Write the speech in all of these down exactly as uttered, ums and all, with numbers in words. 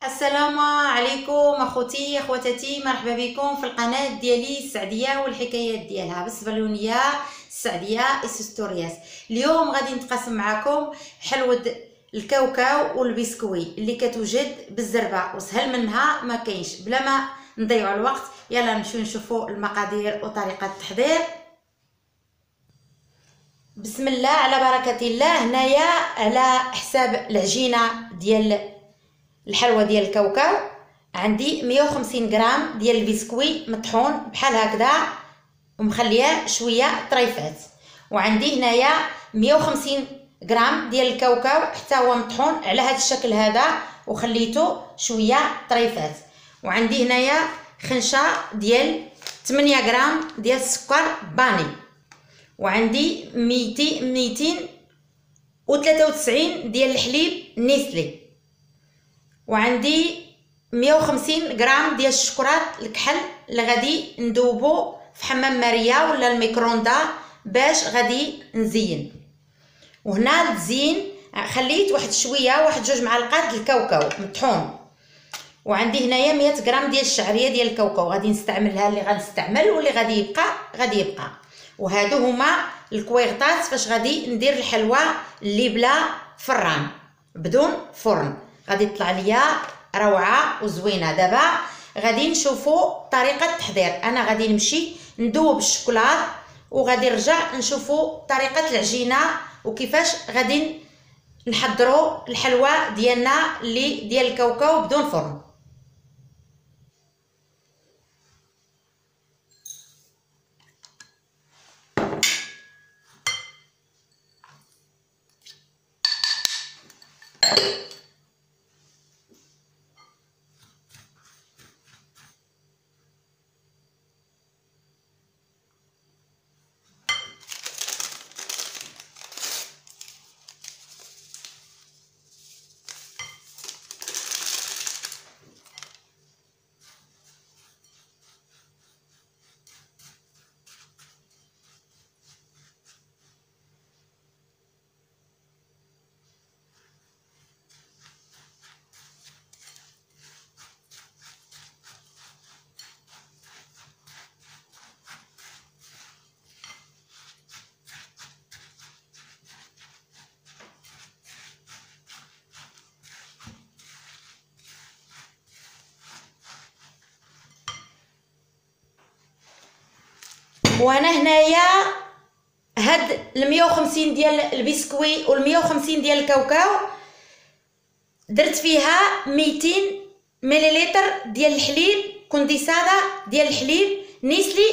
السلام عليكم اخوتي اخواتاتي، مرحبا بكم في القناه ديالي السعديه والحكايات ديالها بالصبلونيه السعديه اسستورياس. اليوم غادي نتقاسم معكم حلوه الكاوكاو والبسكوي اللي كتوجد بالزربه، وسهل منها ما كاينش. بلا ما نضيعوا الوقت يلا نمشيو نشوفوا المقادير وطريقه التحضير. بسم الله على بركه الله. هنايا على حساب العجينه ديال الحلوى ديال الكاوكاو عندي مية وخمسين غرام ديال البسكوي مطحون بحال هكذا ومخليه شويه طريفات، وعندي هنايا مية وخمسين غرام ديال الكاوكاو حتى هو مطحون على هذا الشكل هذا وخليته شويه طريفات، وعندي هنايا خنشه ديال ثمانية غرام ديال السكر باني، وعندي ميتين وثلاثة وتسعين ديال الحليب نيسلي، وعندي مية وخمسين غرام ديال الشكرات الكحل اللي غادي ندوبو في حمام ماريا ولا الميكروندا باش غادي نزين. وهنا التزيين خليت واحد شويه واحد جوج معالق الكاوكاو مطحون، وعندي هنايا مية غرام ديال الشعريه ديال الكاوكاو غادي نستعملها، اللي غنستعمل واللي غادي يبقى غادي يبقى. وهادو هما الكويغطات فاش غادي ندير الحلوى اللي بلا فران بدون فرن، غادي تطلع ليا روعه وزوينه. دابا غادي نشوفوا طريقه التحضير. انا غادي نمشي ندوب الشوكولات وغادي نرجع نشوفوا طريقه العجينه وكيفاش غادي نحضروا الحلوى ديالنا اللي ديال الكاوكاو بدون فرن. وانا هنايا هاد المية وخمسين ديال البسكوي والمية وخمسين ديال الكاوكاو درت فيها ميتين مليلتر ديال الحليب كونديسادا ديال الحليب نيسلي.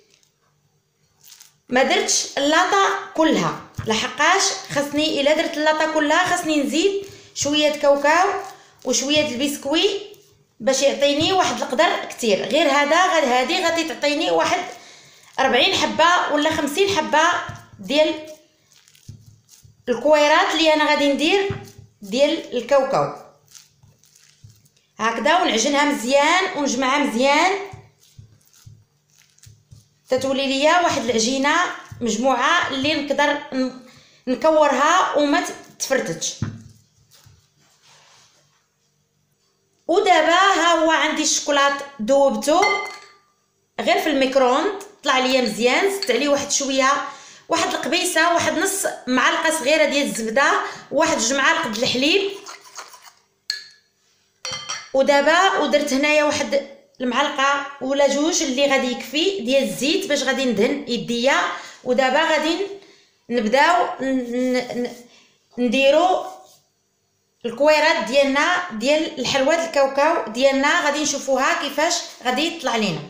ما درتش اللاطه كلها لحقاش خاصني الا درت اللاطه كلها خاصني نزيد شويه كاوكاو وشويه البسكوي باش يعطيني واحد القدر كتير. غير هذا غير هذه غادي تعطيني واحد أربعين حبه ولا خمسين حبه ديال الكويرات اللي انا غادي ندير ديال الكاوكاو هكذا، ونعجنها مزيان ونجمعها مزيان تتولي ليا واحد العجينه مجموعه اللي نقدر نكورها وما تفرتتش. ودابا ها هو عندي الشوكولات دوبته غير في الميكروند طلع ليا مزيان، زدت عليه واحد شويه واحد القبيصه واحد نص معلقه صغيره ديال الزبده واحد جوج معالق د الحليب، ودابا ودرت هنايا واحد المعلقه ولا جوج اللي غادي يكفي ديال الزيت باش غادي ندهن يديا. ودابا غادي نبداو نديرو الكويرات ديالنا ديال الحلوى الكاوكاو ديالنا، غادي نشوفوها كيفاش غادي يطلع لينا.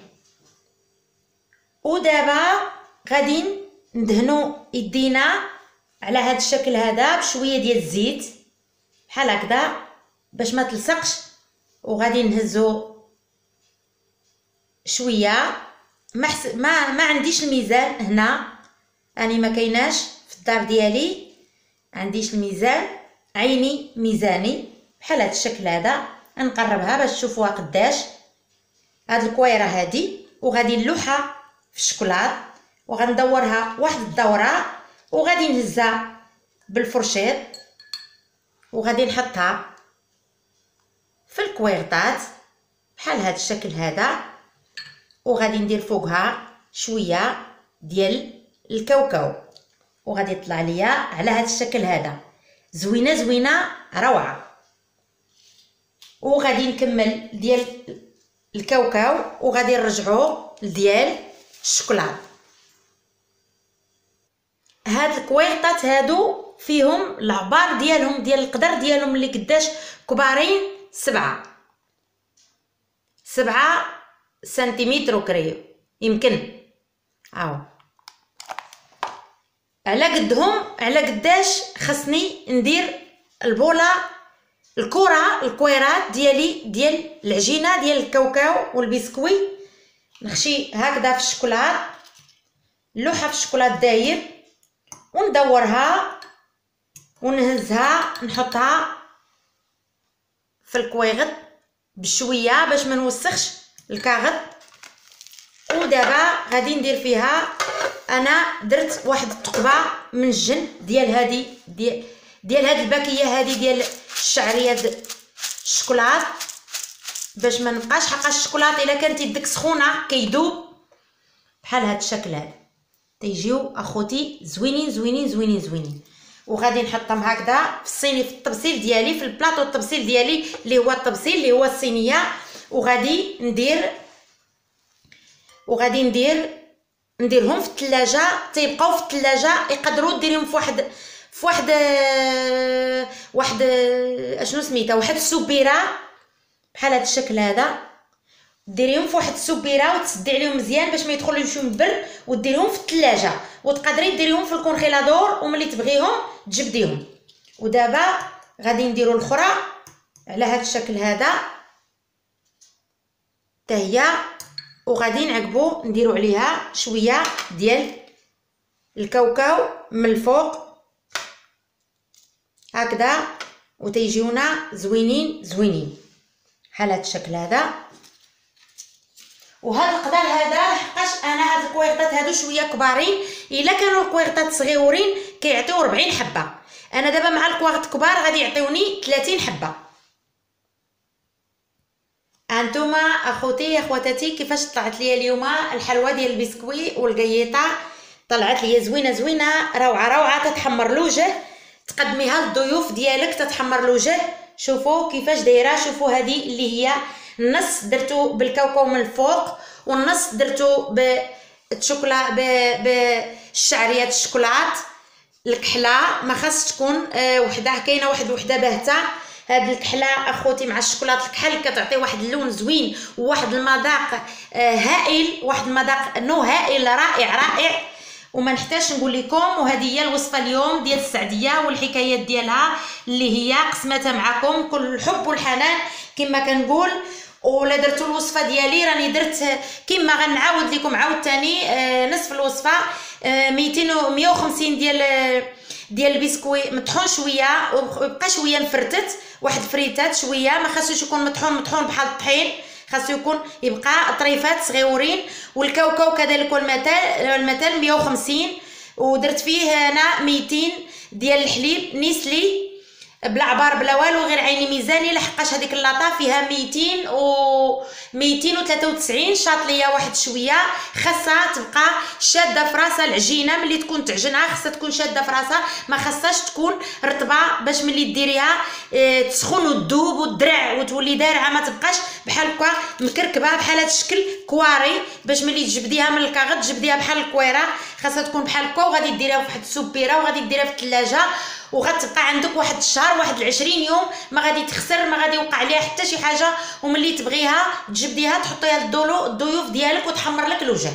ودابا غادي ندهنو يدينا على هذا الشكل هذا بشويه ديال الزيت بحال هكذا باش ما تلصقش، وغادي نهزو شويه. ما حس... ما ما عنديش الميزان هنا، اني ما كايناش في الدار ديالي عنديش الميزان، عيني ميزاني بحال هذا الشكل هذا. نقربها باش تشوفوها قداش هاد الكويره هادي، وغادي نلوحها في الشوكولات وغندورها واحد الدوره وغادي نهزها بالفرشيط وغادي نحطها في الكويرطات بحال هذا الشكل هذا، وغادي ندير فوقها شويه ديال الكاوكاو، وغادي يطلع ليا على هذا الشكل هذا زوينه زوينه روعه. وغادي نكمل ديال الكاوكاو وغادي نرجعو ديال الشوكولات. هاد الكويرطات هادو فيهم العبار ديالهم ديال القدر ديالهم اللي قداش كبارين، سبعة سبعة سنتيمتر وكريو يمكن. هاو على قدهم على قداش خصني ندير البوله الكره الكويرات ديالي ديال العجينه ديال الكاوكاو والبسكوي. نخشي هكذا في الشوكولات، اللوحه في الشوكولات داير، وندورها ونهزها نحطها في الكويغط بشويه باش ما نوسخش الكاغط. ودابا غادي ندير فيها، انا درت واحد الثقبه من الجن ديال هذه ديال ديال هذه الباكيه هذه ديال الشعريه الشوكولات باش ما نبقاش، حقاش الشوكولات الا كانت يدك سخونه كيدوب بحال هذا الشكل هذا، تيجيو اخوتي زوينين زوينين زوينين زوينين. وغادي نحطهم هكذا في الصيني في الطبسيل ديالي، في البلاطو الطبسيل ديالي اللي هو الطبسيل اللي هو الصينيه. وغادي ندير وغادي ندير نديرهم في الثلاجه، تيبقاو في الثلاجه، يقدروا ديريهم في واحد في واحد واحد اشنو سميتها واحد السبيره بحال هذا الشكل هذا، ديريهم في واحد السبيره وتسدي عليهم مزيان باش ما يدخلوش من البرد، وديريهم في الثلاجه، وتقدري ديريهم في الكونغيلادور وملي تبغيهم تجبديهم. ودابا غادي نديروا الاخرى على هذا الشكل هذا حتى هي، وغادي نعقبوا نديروا عليها شويه ديال الكاوكاو من الفوق هكذا، وتيجيونا زوينين زوينين بحال هذا الشكل هذا. وهذا القدر هذا لحقاش انا هاد الكويرطات هادو شويه كبارين، الا كانوا الكويرطات صغيورين كيعطيو ربعين حبه، انا دابا مع الكويرط كبار غادي يعطيوني ثلاثين حبه. انتما اخوتي اخواتاتي كيفاش طلعت لي اليوم الحلوى ديال البسكوي والقيطه؟ طلعت لي زوينه زوينه روعه روعه، تتحمر الوجه، تقدميها للضيوف ديالك تتحمر الوجه. شوفوا كيفاش دايره، شوفوا هذه اللي هي النص درتو بالكاوكاو من الفوق، والنص درتو بالشوكولا بالشعريه الشوكولات الكحله، ما خاص تكون آه وحده، كاينه واحد وحده باهته. هاد الكحله اخوتي مع الشوكولات الكحل كتعطي واحد اللون زوين وواحد المذاق آه هائل، واحد المذاق نو هائل رائع رائع، وما نحتاجش نقول لكم. وهذه هي الوصفه اليوم ديال السعديه والحكايات ديالها اللي هي قسمتها معكم كل الحب والحنان كما كنقول. ولا درتوا الوصفه ديالي راني درت كما غنعاود لكم عاوتاني آه نصف الوصفه آه ميتين و مية وخمسين ديال ديال البسكوي مطحون شويه، وبقى شويه مفرتت واحد فريتات شويه، ما خاصوش يكون مطحون مطحون بحال الطحين، خاصو يكون يبقى طريفات صغيورين. والكاوكاو كذلك والمثل المثل مية وخمسين، ودرت فيه انا ميتين ديال الحليب نيسلي بلا عبار بلا والو، غير عيني ميزاني لحقاش هذيك اللاطه فيها ميتين و ميتين وثلاثة وتسعين، شاط ليا واحد شويه، خاصها تبقى شاده في راسها العجينه، ملي تكون تعجنها خاصها تكون شاده في راسها، ما خاصهاش تكون رطبه باش ملي ديريها اه تسخن وتذوب وتدرع وتولي دارعه، ما تبقاش بحال هكا مكركبه بحال هذا الشكل كواري، باش ملي تجبديها من الكاغط تجبديها بحال الكويره، خاصها تكون بحال هكا. وغادي ديريها في واحد السبيره وغادي ديريها في الثلاجه، وغتبقى عندك واحد الشهر واحد العشرين يوم، ما غادي تخسر، ما غادي يوقع عليها حتى شي حاجه، وملي تبغيها تجبديها تحطيها للضلو الضيوف ديالك وتحمر لك الوجه.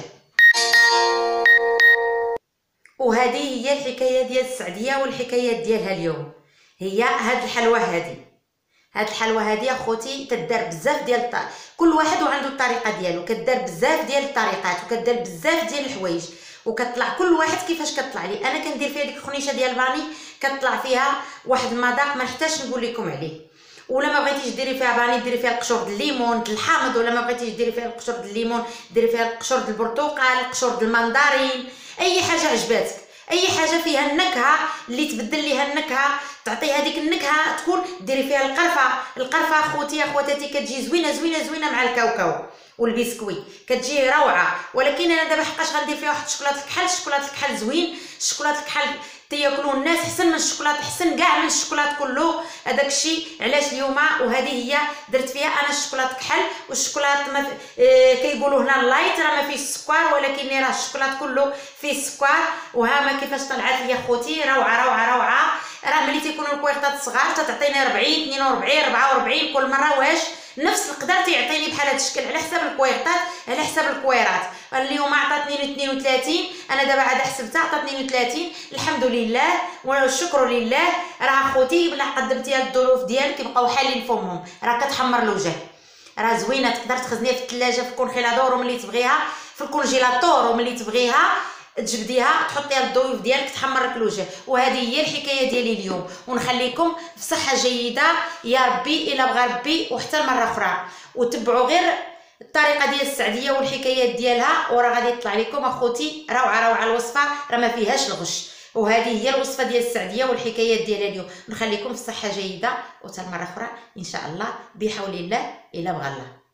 وهذه هي الحكايه ديال السعديه والحكايات ديالها اليوم، هي هاد الحلوى هذه هاد الحلوى هذه اخوتي تدار بزاف ديال الط... كل واحد وعنده الطريقه ديالو، كدار بزاف ديال الطريقات وكدار بزاف ديال الحوايج، وكتطلع كل واحد كيفاش كتطلع لي. انا كندير فيها ديك الخنيشه ديال الباني كتطلع فيها واحد المذاق ما نحتاجش نقول لكم عليه. ولا ما بغيتيش ديري فيها باني ديري فيها القشور د الليمون د الحامض، ولا ما بغيتيش ديري فيها القشور د الليمون ديري فيها القشور د البرتقال القشور د المندارين، اي حاجه عجباتك، اي حاجه فيها النكهه اللي تبدل ليها النكهه تعطي هذيك النكهه، تكون ديري فيها القرفه. القرفه اخوتي اخواتاتي كتجي زوينه زوينه زوينه مع الكاوكاو والبسكوي، كتجي روعه. ولكن انا دابا حقاش غندير فيها واحد الشوكولاط الكحل. الشوكولاط الكحل زوين، الشوكولاط الكحل تياكلوه الناس حسن من الشوكولاط، حسن كاع من الشوكولاط كله. هذاك الشيء علاش اليوم وهذه هي درت فيها انا الشوكولاط كحل. والشوكولاط ما اه كيقولوا هنا اللايت راه ما فيش السكر، ولكن راه الشوكولاط كله فيه السكر. وها ما كيفاش طلعت لي خوتي، روعه روعه روعه. راه ملي تيكونوا الكويغطات صغار تتعطيني أربعين اثنين وأربعين أربعة وأربعين كل مره، واش نفس القدر تيعطيني بحال هذا الشكل على حساب الكويغطات على حساب الكويرات. اليوم عطاتني اثنين وثلاثين، انا دابا عاد حسبتها عطات اثنين وثلاثين. الحمد لله والشكر لله. راه اخوتي بلا قدمتيها الظروف ديالك يبقاو حالين فمهم، راه كتحمر الوجه، راه زوينه. تقدر تخزنيها في الثلاجه في الكونجيلادور وملي تبغيها في الكونجيلاتور وملي تبغيها تجبديها تحطيها للضيوف ديالك تحمر لك الوجه. وهذه هي الحكايه ديالي اليوم، ونخليكم في صحه جيده يا ربي الا بغى ربي. وحتى المره اخرى وتبعوا غير الطريقه ديال السعديه والحكايات ديالها، وراه غادي يطلع لكم اخوتي روعه روعه. الوصفه راه ما فيهاش الغش، وهذه هي الوصفه ديال السعديه والحكايات ديالها اليوم. نخليكم في صحه جيده وحتى المره اخرى ان شاء الله بحول الله الا بغى الله.